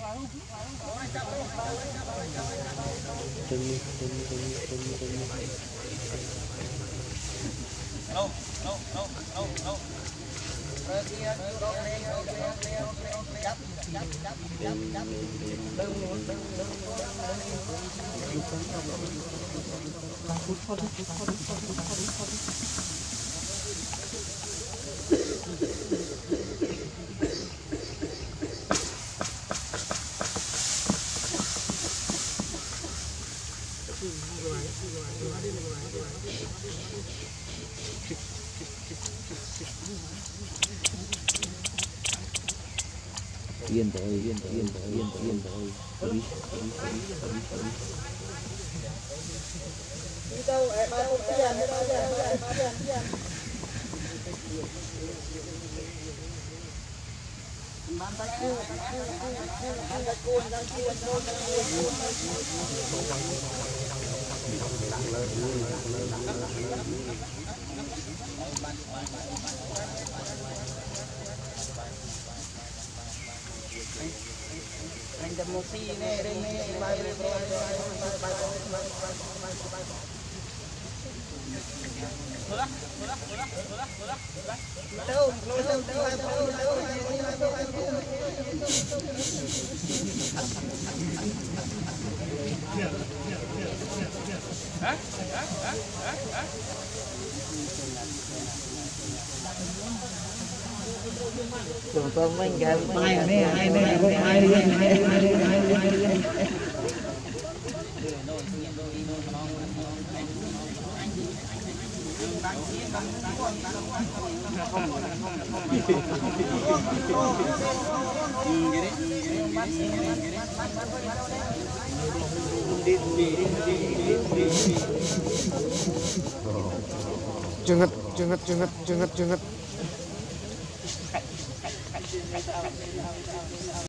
yên rồi đi đâu em ba không tiền đi đâu tiền bán tay cua anh đâm một xi này đây này bài Tưởng tượng mình cái bài này ai này có ai liền Chừng ngất